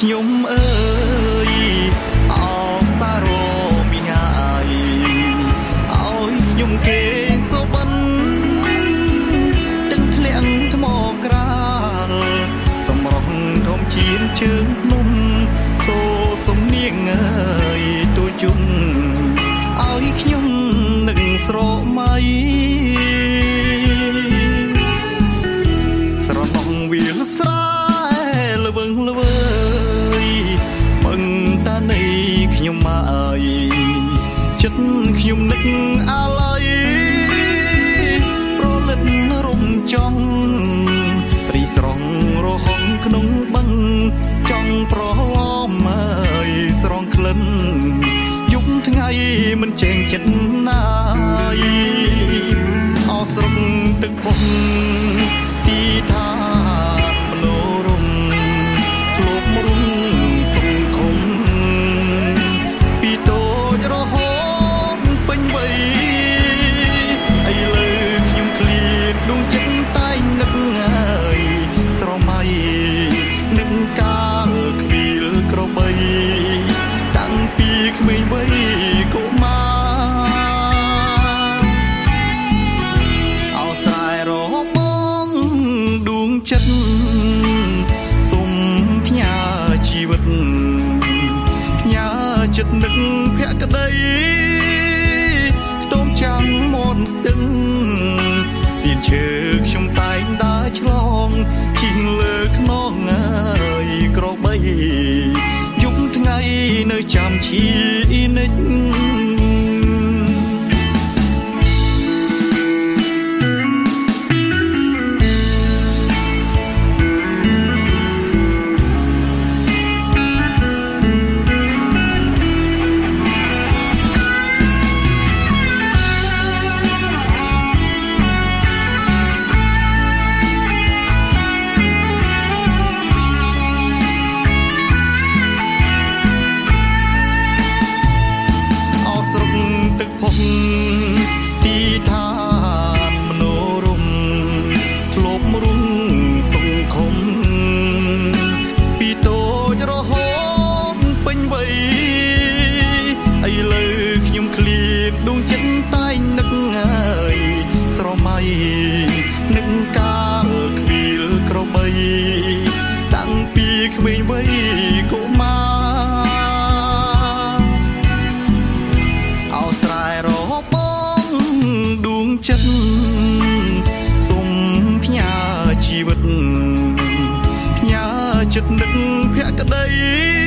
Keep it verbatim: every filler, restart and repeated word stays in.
ខ្ញុំអើយអោបសារមីហើយឲ្យខ្ញុំគេសុបិនទាំងធ្លាក់ថ្មក្រាលសម្រស់ធំជៀនជើងភ្នំសូសំនៀងអើយទូជុំឲ្យខ្ញុំនឹងស្រមៃស្រណងវាលស្រែល្វឹងល្វើយបឹងតានៃខ្ញុំមកចិត្តខ្ញុំនឹកអាឡ័យប្រលិតរំចង់ព្រីស្រងរហងក្នុងបឹងចង់ប្រឡំអើយស្រងក្លិនយប់ថ្ងៃមិនចេញចិត្តណាយអោស្រកទឹកផុសទីថាមនោរមធ្លប់រុំសង្គមពីតូចរហូតពេញវ័យឥឡូវខ្ញុំឃ្លាតដួងចិត្តតែនឹកហើយស្រមៃនឹកកាលខ្វៀលក្របីតាំងពីក្មេងវ័យកុមារអោស្រែរហបងដួងចិត្តសុំផ្ញើជីវិតផ្ញើចិត្តនឹកភក្តីខ្ទមចាំងមន់ស្ទឹងទៀនឈើខ្ញុំតែងដើរឆ្លងជិះលើខ្នងអើយក្របីយប់ថ្ងៃនៅចាំឈីនិចទីឋានមនោរមធ្លប់រុំសង្គមពីតូចរហូតពេញវ័យឥឡូវខ្ញុំឃ្លាតដួងចិត្តតែនឹកហើយស្រមៃនឹកកាលខ្វៀលក្របីតាំងពីក្មេងវ័យកុមារអោស្រែរហបងដួងចិត្តសុំផ្ញើជីវិតផ្ញើចិត្តនឹកភក្តី